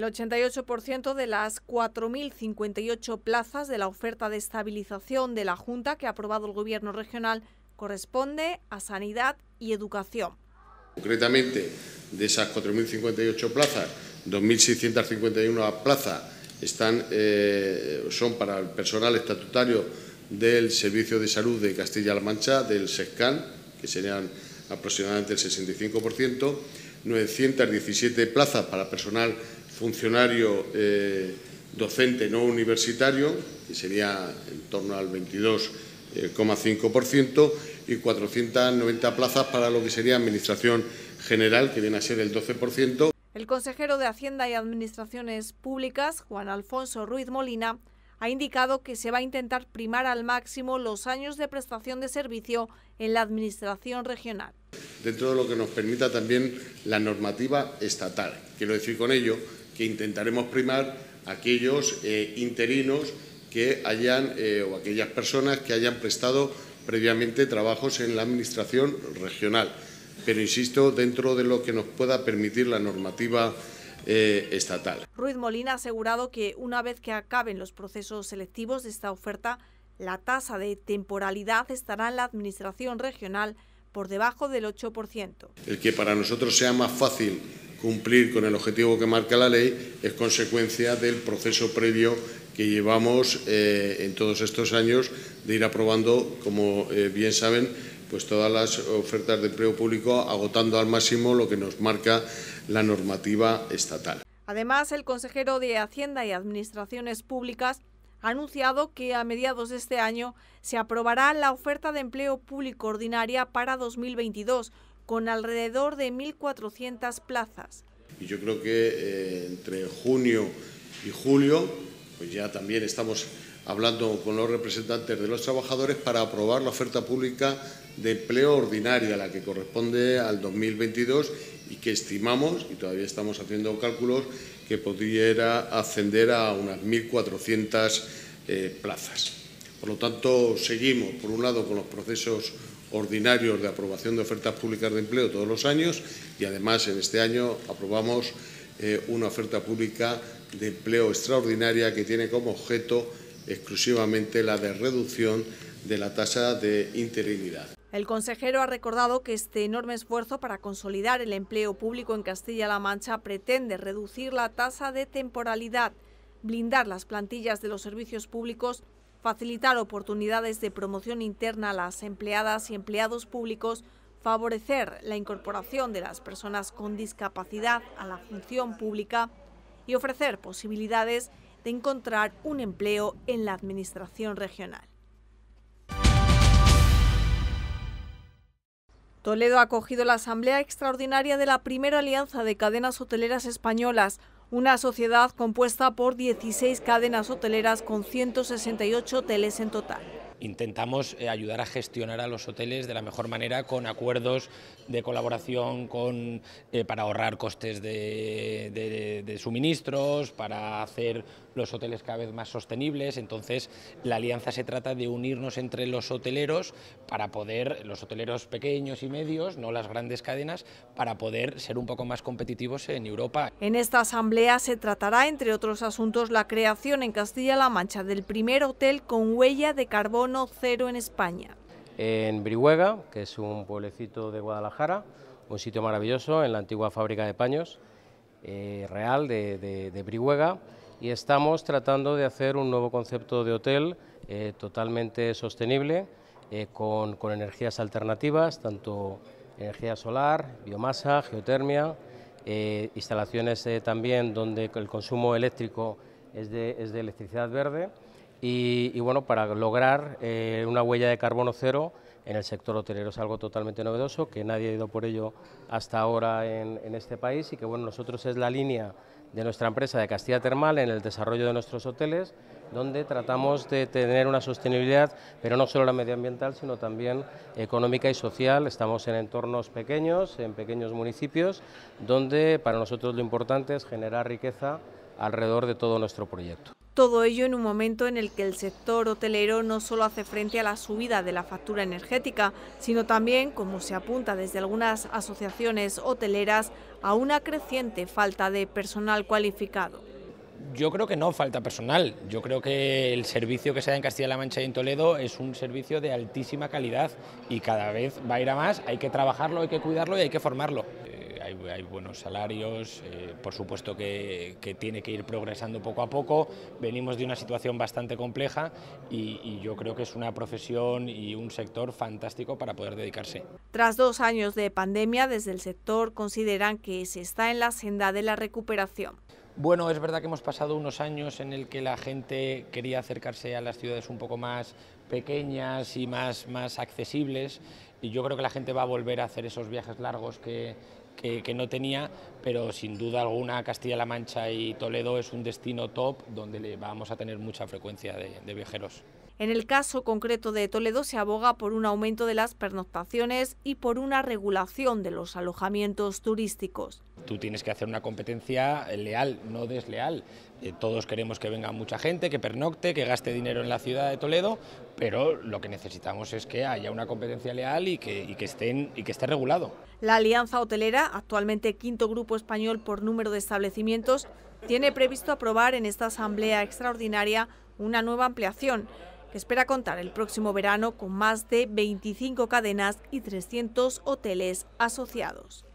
El 88% de las 4.058 plazas de la oferta de estabilización de la Junta que ha aprobado el Gobierno regional corresponde a sanidad y educación. Concretamente, de esas 4.058 plazas, 2.651 plazas son para el personal estatutario del Servicio de Salud de Castilla-La Mancha, del SESCAN, que serían aproximadamente el 65%, 917 plazas para personal funcionario docente no universitario, que sería en torno al 22,5%, y 490 plazas para lo que sería Administración General, que viene a ser el 12%. El consejero de Hacienda y Administraciones Públicas, Juan Alfonso Ruiz Molina, ha indicado que se va a intentar primar al máximo los años de prestación de servicio en la Administración regional. Dentro de lo que nos permita también la normativa estatal. Quiero decir con ello que intentaremos primar aquellos interinos que hayan o aquellas personas que hayan prestado previamente trabajos en la Administración regional. Pero insisto, dentro de lo que nos pueda permitir la normativa estatal. Ruiz Molina ha asegurado que una vez que acaben los procesos selectivos de esta oferta, la tasa de temporalidad estará en la Administración regional por debajo del 8%. El que para nosotros sea más fácil cumplir con el objetivo que marca la ley es consecuencia del proceso previo que llevamos en todos estos años de ir aprobando, como bien saben, pues todas las ofertas de empleo público, agotando al máximo lo que nos marca la normativa estatal. Además, el consejero de Hacienda y Administraciones Públicas ha anunciado que a mediados de este año se aprobará la oferta de empleo público ordinaria para 2022, con alrededor de 1.400 plazas. Y yo creo que entre junio y julio, pues ya también estamos hablando con los representantes de los trabajadores para aprobar la oferta pública de empleo ordinaria, la que corresponde al 2022 y que estimamos, y todavía estamos haciendo cálculos, que pudiera ascender a unas 1.400 plazas. Por lo tanto, seguimos, por un lado, con los procesos ordinarios de aprobación de ofertas públicas de empleo todos los años y, además, en este año aprobamos una oferta pública de empleo extraordinaria que tiene como objeto exclusivamente la de reducción de la tasa de interinidad. El consejero ha recordado que este enorme esfuerzo para consolidar el empleo público en Castilla-La Mancha pretende reducir la tasa de temporalidad, blindar las plantillas de los servicios públicos, facilitar oportunidades de promoción interna a las empleadas y empleados públicos, favorecer la incorporación de las personas con discapacidad a la función pública y ofrecer posibilidades de encontrar un empleo en la Administración regional. Toledo ha acogido la asamblea extraordinaria de la primera alianza de cadenas hoteleras españolas, una sociedad compuesta por 16 cadenas hoteleras con 168 hoteles en total. Intentamos ayudar a gestionar a los hoteles de la mejor manera con acuerdos de colaboración para ahorrar costes de suministros, para hacer los hoteles cada vez más sostenibles. Entonces, la alianza se trata de unirnos entre los hoteleros para poder, los hoteleros pequeños y medios, no las grandes cadenas, para poder ser un poco más competitivos en Europa. En esta asamblea se tratará, entre otros asuntos, la creación en Castilla-La Mancha del primer hotel con huella de carbono cero en España. En Brihuega, que es un pueblecito de Guadalajara, un sitio maravilloso en la antigua fábrica de paños real de Brihuega, y estamos tratando de hacer un nuevo concepto de hotel totalmente sostenible, con energías alternativas, tanto energía solar, biomasa, geotermia, instalaciones también donde el consumo eléctrico es de electricidad verde. Y bueno, para lograr una huella de carbono cero en el sector hotelero es algo totalmente novedoso, que nadie ha ido por ello hasta ahora en este país, y que bueno, nosotros es la línea de nuestra empresa de Castilla Termal en el desarrollo de nuestros hoteles, donde tratamos de tener una sostenibilidad, pero no solo la medioambiental, sino también económica y social. Estamos en entornos pequeños, en pequeños municipios, donde para nosotros lo importante es generar riqueza alrededor de todo nuestro proyecto. Todo ello en un momento en el que el sector hotelero no solo hace frente a la subida de la factura energética, sino también, como se apunta desde algunas asociaciones hoteleras, a una creciente falta de personal cualificado. Yo creo que no falta personal, yo creo que el servicio que se da en Castilla-La Mancha y en Toledo es un servicio de altísima calidad y cada vez va a ir a más, hay que trabajarlo, hay que cuidarlo y hay que formarlo. Hay buenos salarios, por supuesto que tiene que ir progresando poco a poco, venimos de una situación bastante compleja y yo creo que es una profesión y un sector fantástico para poder dedicarse. Tras 2 años de pandemia, desde el sector consideran que se está en la senda de la recuperación. Bueno, es verdad que hemos pasado unos años en el que la gente quería acercarse a las ciudades un poco más pequeñas y más accesibles y yo creo que la gente va a volver a hacer esos viajes largos que no tenía, pero sin duda alguna Castilla-La Mancha y Toledo es un destino top donde vamos a tener mucha frecuencia de viajeros. En el caso concreto de Toledo se aboga por un aumento de las pernoctaciones y por una regulación de los alojamientos turísticos. Tú tienes que hacer una competencia leal, no desleal. Todos queremos que venga mucha gente, que pernocte, que gaste dinero en la ciudad de Toledo, pero lo que necesitamos es que haya una competencia leal y que esté regulado. La Alianza Hotelera, actualmente 5º grupo español por número de establecimientos, tiene previsto aprobar en esta asamblea extraordinaria una nueva ampliación que espera contar el próximo verano con más de 25 cadenas y 300 hoteles asociados.